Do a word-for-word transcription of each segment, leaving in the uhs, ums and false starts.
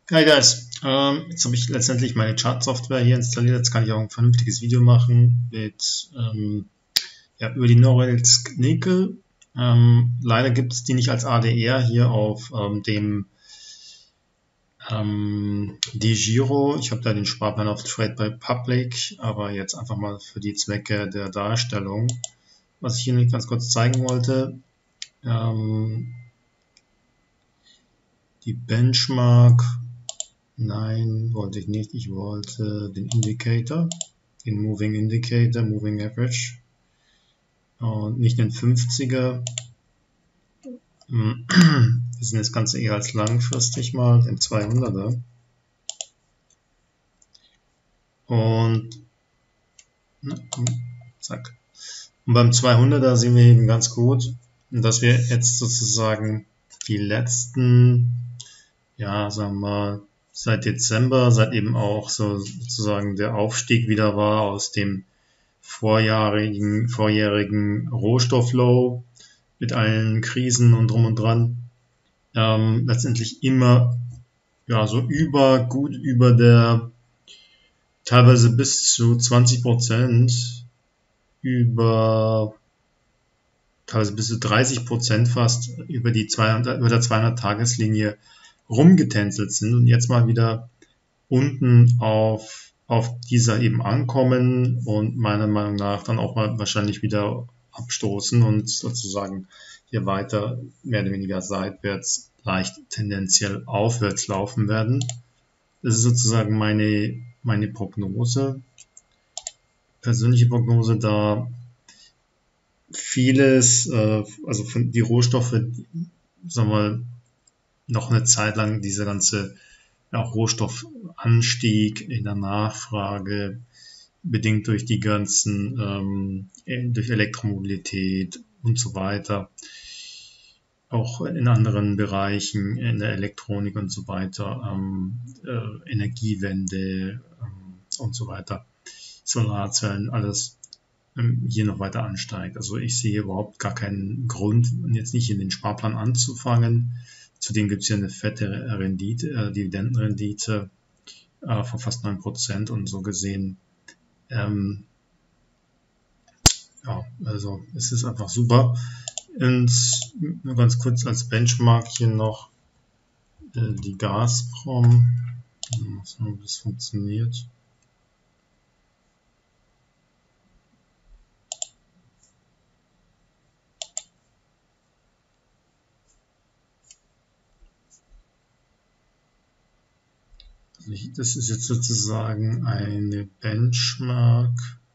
Hi guys, ähm, jetzt habe ich letztendlich meine Chart-Software hier installiert. Jetzt kann ich auch ein vernünftiges Video machen mit ähm, ja, über die Norilsk Nickel. Ähm, leider gibt es die nicht als A D R hier auf ähm, dem ähm, DeGiro. Ich habe da den Sparplan auf Trade by Public, aber jetzt einfach mal für die Zwecke der Darstellung. Was ich Ihnen ganz kurz zeigen wollte, ähm, die Benchmark. Nein, wollte ich nicht. Ich wollte den Indicator, den Moving Indicator, Moving Average und nicht den fünfziger. Wir sind das Ganze eher als langfristig mal, den zweihunderter. Und na, zack. Und beim zweihunderter sehen wir eben ganz gut, dass wir jetzt sozusagen die letzten, ja, sagen wir mal, seit Dezember, seit eben auch so sozusagen der Aufstieg wieder war aus dem vorjährigen, vorjährigen Rohstofflow mit allen Krisen und drum und dran, ähm, letztendlich immer ja so über, gut über der, teilweise bis zu zwanzig Prozent, über teilweise bis zu dreißig Prozent fast über die zweihundert, über der zweihundert-Tageslinie rumgetänzelt sind und jetzt mal wieder unten auf, auf dieser eben ankommen und meiner Meinung nach dann auch mal wahrscheinlich wieder abstoßen und sozusagen hier weiter mehr oder weniger seitwärts leicht tendenziell aufwärts laufen werden. Das ist sozusagen meine, meine Prognose, persönliche Prognose, da vieles, äh, also von die Rohstoffe, sagen wir mal, noch eine Zeit lang dieser ganze ja, Rohstoffanstieg in der Nachfrage, bedingt durch die ganzen, ähm, durch Elektromobilität und so weiter, auch in anderen Bereichen, in der Elektronik und so weiter, ähm, äh, Energiewende ähm, und so weiter, Solarzellen, alles ähm, hier noch weiter ansteigt. Also ich sehe überhaupt gar keinen Grund, jetzt nicht in den Sparplan anzufangen. Zudem gibt es hier eine fette Rendite, äh, Dividendenrendite äh, von fast neun Prozent und so gesehen, ähm, ja, also es ist einfach super. Und nur ganz kurz als Benchmark hier noch äh, die Gazprom, mal schauen, wie das funktioniert. Das ist jetzt sozusagen eine Benchmark.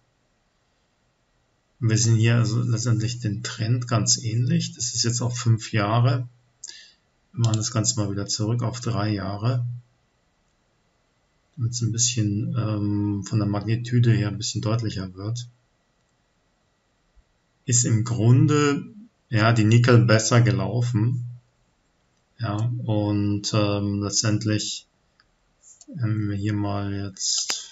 Wir sehen hier also letztendlich den Trend ganz ähnlich. Das ist jetzt auf fünf Jahre. Wir machen das Ganze mal wieder zurück auf drei Jahre. Damit es ein bisschen ähm, von der Magnitude her ein bisschen deutlicher wird. Ist im Grunde ja die Nickel besser gelaufen. Ja, und ähm, letztendlich wenn wir hier mal jetzt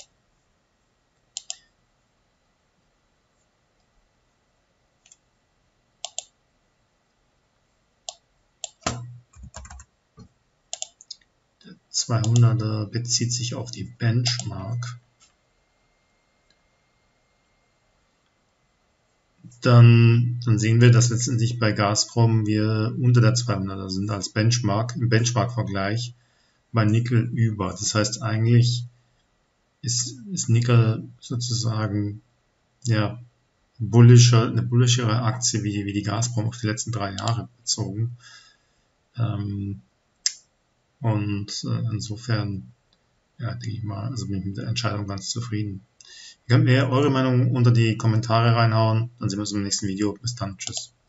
der zweihunderter bezieht sich auf die Benchmark, dann, dann sehen wir, dass letztendlich bei Gazprom wir unter der zweihunderter sind als Benchmark, im Benchmark-Vergleich bei Nickel über. Das heißt, eigentlich ist, ist Nickel sozusagen ja, bullischer, eine bullischere Aktie wie, wie die Gazprom auf die letzten drei Jahre bezogen. Ähm, und äh, insofern, ja, denke ich mal, also bin ich mit der Entscheidung ganz zufrieden. Ihr könnt mir eure Meinung unter die Kommentare reinhauen, dann sehen wir uns im nächsten Video. Bis dann, tschüss.